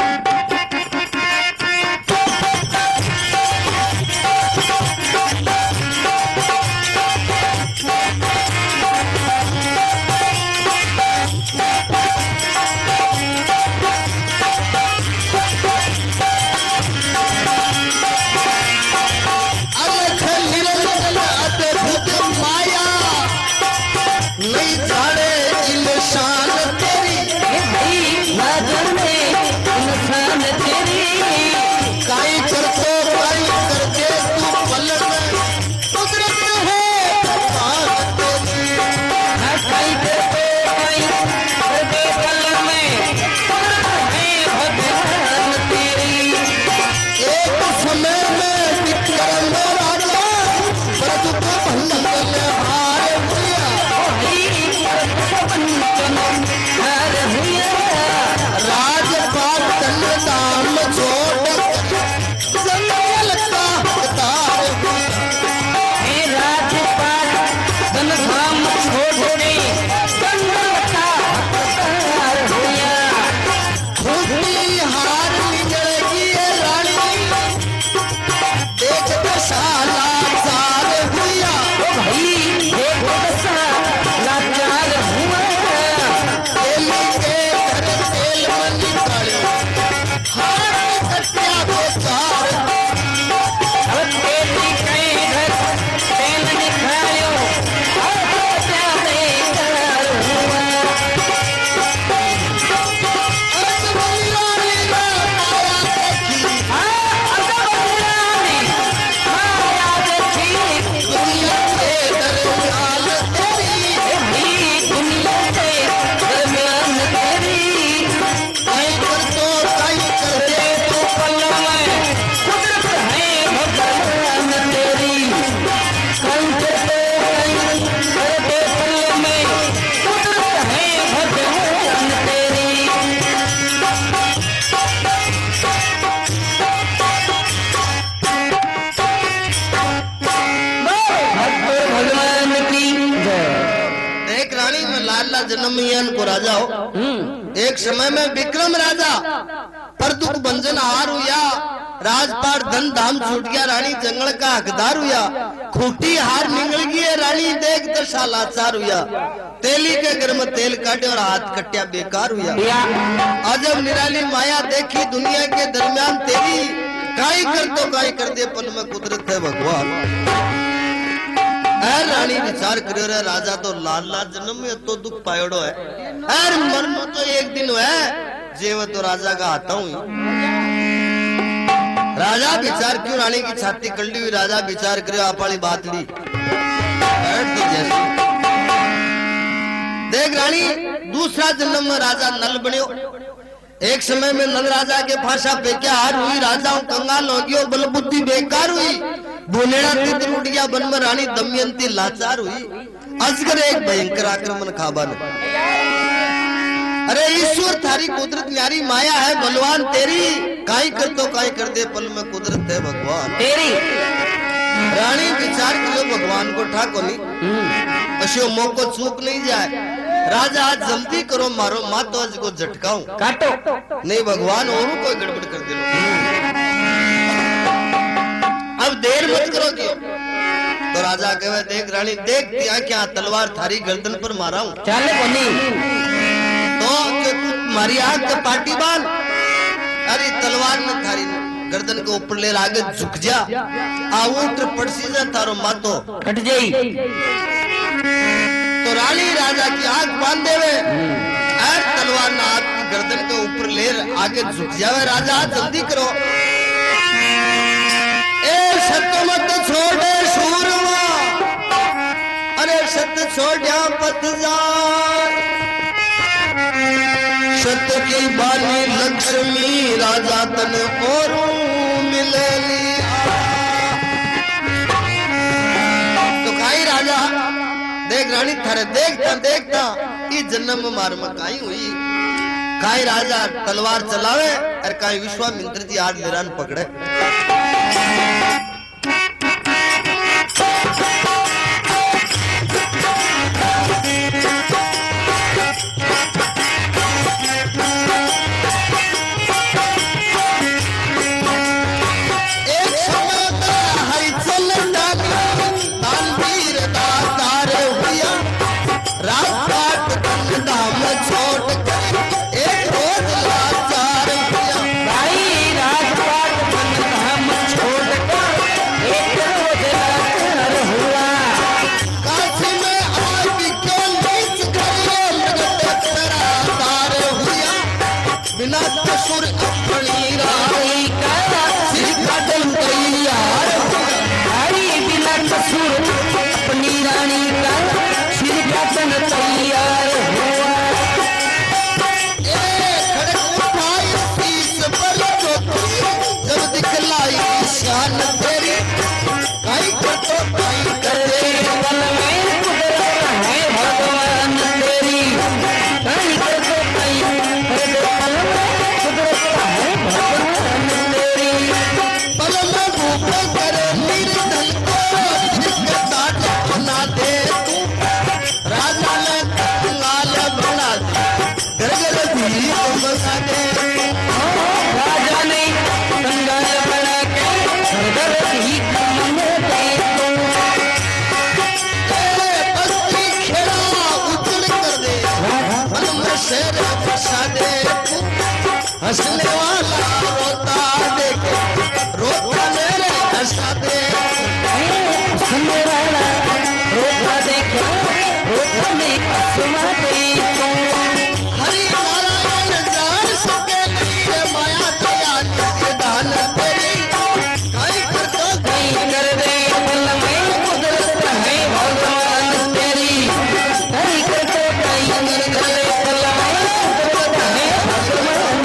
जन्मयन को राजा हो एक समय में विक्रम राजा पर दुख भंजन हार हुआ राजपाट धन धाम छूट गया रानी जंगल का हकदार हुआ खूटी हार निकल गई है रानी देख दशा लाचार हुआ तेली के घर में तेल काटे और हाथ कट्या बेकार हुआ अजब निराली माया देखी दुनिया के दरमियान तेरी काई कर तो काई कर दे पल में कुदरत है भगवान। रानी विचार करियो रे राजा तो लाल लाल जन्म में तो दुख पायोड़ो है अरे मरनो तो एक दिन है जेव तो राजा का आता हूं। राजा विचार क्यों रानी की छाती कल्डी हुई राजा विचार करियो आपली बात ली जैसी देख रानी दूसरा जन्म में राजा नल बनियो एक समय में नल राजा के फांसा पे क्या हार हुई राजा कंगाल हो गयो बल बुद्धि बेकार हुई बोलेड़ा तीत टूट गया वन में रानी दमयंती लाचार हुई अजगर एक भयंकर आक्रमण खाबन अरे ईश्वर थारी कुदरत न्यारी माया है बलवान तेरी काई कर तो काई कर दे पल में कुदरत है भगवान तेरी रानी विचार करो भगवान को ठाको नहीं अशो मौको चूक नहीं जाए राजा आज जल्दी करो मारो माँ तो आज को झटकाऊं काटो नहीं भगवान और कोई गड़बड़ कर दे अब देर मत करो क्यों तो राजा कहे देख रानी देख क्या क्या तलवार थारी गर्दन पर मारा हूं चले कोनी तो कि तू मारी आग के पार्टी बाल अरे तलवार में थारी गर्दन के ऊपर ले आगे झुक जा आउट पड़सी जा तारो मातो कट जाई तो रानी राजा की आग बांध देवे तलवार ना हाथ की गर्दन के ऊपर ले आगे झुक जावे राजा जल्दी करो ए सत्य मत छोड़े सूरमा अरे सत्य छोड़ा पत जा सत्य की बानी लक्ष्मी राजा तन और मिले तो खाई राजा देख रानी थारे देखता देखता ये जन्म में मार में काई हुई काई राजा तलवार चलावे और काई विश्वामित्र जी आग निरान पकड़े हंसने वाला रोता देखे रोता मेरे हंसा दे हंसने वाला रोता देखे रोता में हंसवा दे हरि नारायण जान सके नहीं माया दया के दान तेरी कहीं कर दो कहीं कर दे पल में कुदरत है भगवान तेरी कहीं कर दो कहीं कर दे पल में कुदरत है भगवान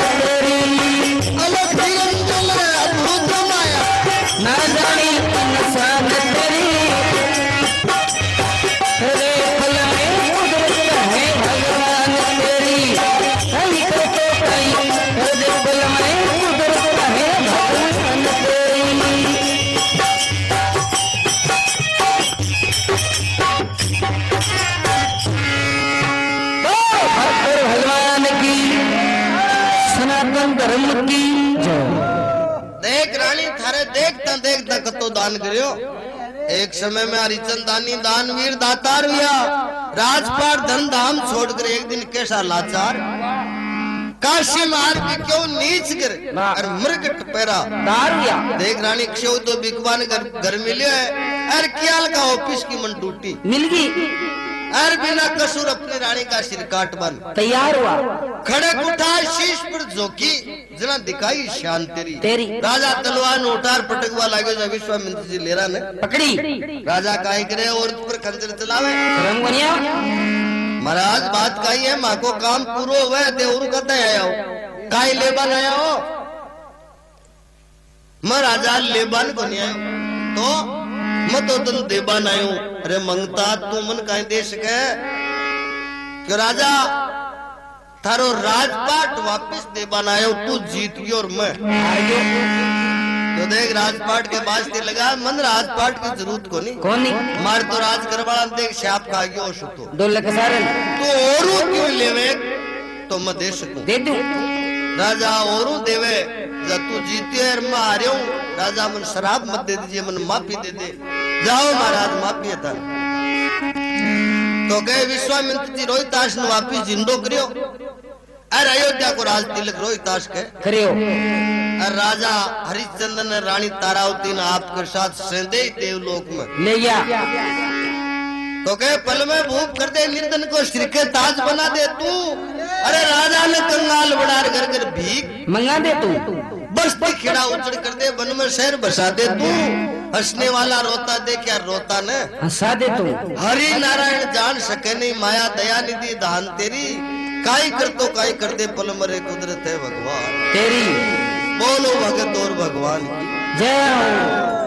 अलग निरंजन अद्भुत माया ना जानी इंसान तेरी तेरे पल में कुदरत है भगवान तेरी कहीं कर दो कहीं कर दे पल में कुदरत है भगवान तेरी भगवान की सनातन धर्म की देख रानी थारे देखता देखता कतो दान करियो एक समय में हरिचंद दानी दानवीर दातार हुआ राजपाट धन धाम छोड़कर एक दिन कैसा लाचार काशी मार के क्यों नीच कर और मृगट पैरा दारुया देख रानी क्षो तो बिकवान घर मिले है और कियाल का ऑफिस की मन टूटी मिल गई और बिना कसूर अपनी रानी का सिर काट बन तैयार हुआ खड़े उठा शीश पर झोंकी जना दिखाई शान तेरी तेरी राजा तलवार उठार पटकवा लागो जब विश्वामित्र जी लेरा ने पकड़ी राजा काई करे और पर खंजर चलावे रंगवनिया महाराज बात काई है मां को काम पूरो हुआ है देवरू कहते आया हो काई लेबन आया हो महाराजा लेबन को नहीं आयो तो मैं तो तन देबान आयो। अरे मंगता तू मन कहीं दे सके कि राजा थारो राजपाट वापस देबान आयो, तू जीत गयो और मैं तो देख राजपाट के वास्ते लगा। मन राजपाट की जरूरत को नहीं मार तो राज करवाड़ा देख श्याप खा गयो सुतो दो लख सारे तो औरू क्यों लेवे तो मैं दे सकूं दे दूं। राजा औरू देवे जब तू जीते और मैं हारे हूं। राजा मन शराब मत दे दीजिए, मन माफी दे दे। जाओ महाराज माफी था तो गए विश्वामित्र जी रोहिताश ने वापिस जिंदो करियो। अरे अयोध्या को राज तिलक रोहिताश के करियो। और राजा हरिश्चंद्र ने रानी तारावती ने आपके साथ सेंधे देवलोक में ले गया तो कहे पल में भूख कर दे, निंदन को सिर के ताज बना दे तू। अरे राजा ने कंगाल बड़ार कर कर भीख मंगा दे तू। बस्ती खिड़ा उजड़ कर दे, वन में शहर बसा दे तू। हंसने वाला रोता दे क्या रोता न हंसा दे तू। हरि नारायण जान सके नहीं माया दया निधि दान तेरी। काई कर दे पल मरे कुदरत है भगवान तेरी। बोलो भगत और भगवान की जय हो।